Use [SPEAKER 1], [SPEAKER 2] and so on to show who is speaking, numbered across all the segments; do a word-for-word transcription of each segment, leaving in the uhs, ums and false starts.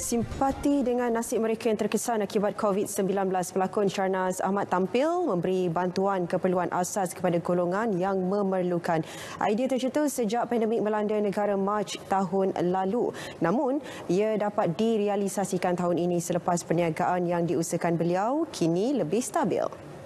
[SPEAKER 1] Bersimpati dengan nasib mereka yang terkesan akibat COVID sembilan belas, pelakon Sharnaz Ahmad tampil memberi bantuan keperluan asas kepada golongan yang memerlukan. Idea tercetus sejak pandemik melanda negara Mac tahun lalu. Namun, ia dapat direalisasikan tahun ini selepas perniagaan yang diusahakan beliau kini lebih stabil.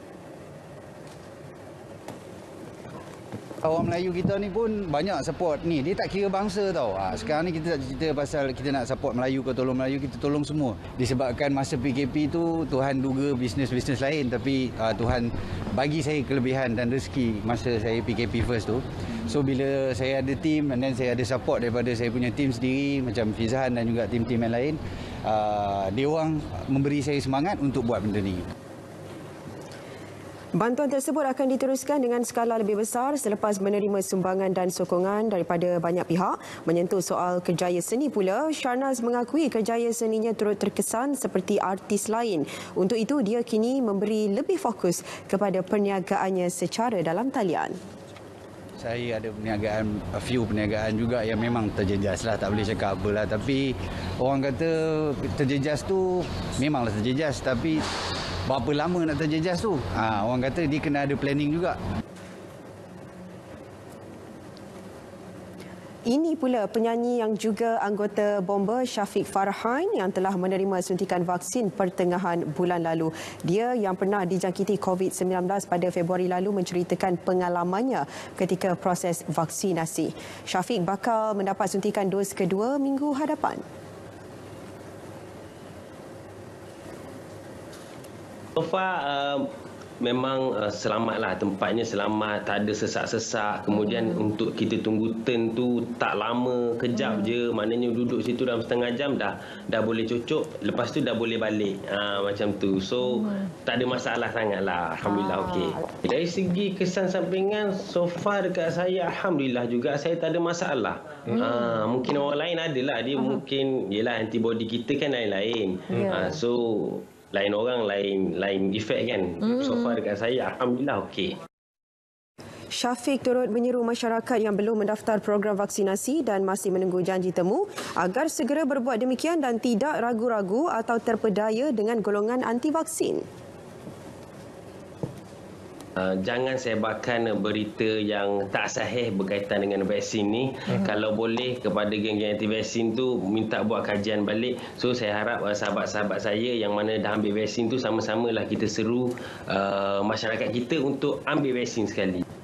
[SPEAKER 2] Orang Melayu kita ni pun banyak support ni. Dia tak kira bangsa tau. Ha, sekarang ni kita tak cerita pasal kita nak support Melayu ke tolong Melayu, kita tolong semua. Disebabkan masa P K P tu Tuhan duga bisnes-bisnes lain, tapi uh, Tuhan bagi saya kelebihan dan rezeki masa saya P K P first tu. So bila saya ada team and then saya ada support daripada saya punya team sendiri macam Fizahan dan juga team-team yang lain, uh, dia orang memberi saya semangat untuk buat benda ni.
[SPEAKER 1] Bantuan tersebut akan diteruskan dengan skala lebih besar selepas menerima sumbangan dan sokongan daripada banyak pihak. Menyentuh soal kerjaya seni pula, Sharnaz mengakui kerjaya seninya turut terkesan seperti artis lain. Untuk itu, dia kini memberi lebih fokus kepada perniagaannya secara dalam talian.
[SPEAKER 2] Saya ada perniagaan, a few perniagaan juga yang memang terjejas lah, tak boleh cakap apa lah. Tapi orang kata terjejas tu memanglah terjejas, tapi berapa lama nak terjejas tu? Ha, orang kata dia kena ada planning juga.
[SPEAKER 1] Ini pula penyanyi yang juga anggota Bomba Syafiq Farhan yang telah menerima suntikan vaksin pertengahan bulan lalu. Dia yang pernah dijangkiti COVID sembilan belas pada Februari lalu menceritakan pengalamannya ketika proses vaksinasi. Syafiq bakal mendapat suntikan dos kedua minggu hadapan.
[SPEAKER 3] So far, uh, memang uh, selamatlah, tempatnya selamat, tak ada sesak-sesak. Kemudian hmm. untuk kita tunggu turn tu tak lama, kejap hmm. je. Maknanya duduk situ dalam setengah jam dah dah boleh cucuk, lepas tu dah boleh balik. Ha, macam tu. So hmm. tak ada masalah sangatlah. Alhamdulillah ah. okey. Dari segi kesan sampingan, so far dekat saya alhamdulillah juga saya tak ada masalah. Hmm. Ha, mungkin orang lain adalah, dia uh-huh. mungkin yalah antibody kita kan lain-lain. Yeah. Ha, so lain orang, lain lain efek kan. Mm-hmm. So far dekat saya, alhamdulillah okey.
[SPEAKER 1] Syafiq turut menyeru masyarakat yang belum mendaftar program vaksinasi dan masih menunggu janji temu agar segera berbuat demikian dan tidak ragu-ragu atau terpedaya dengan golongan anti vaksin.
[SPEAKER 3] Uh, jangan sebarkan berita yang tak sahih berkaitan dengan vaksin ni. Uh-huh. Kalau boleh kepada geng-geng anti vaksin tu minta buat kajian balik. So saya harap uh, sahabat-sahabat saya yang mana dah ambil vaksin tu sama-samalah kita seru uh, masyarakat kita untuk ambil vaksin sekali.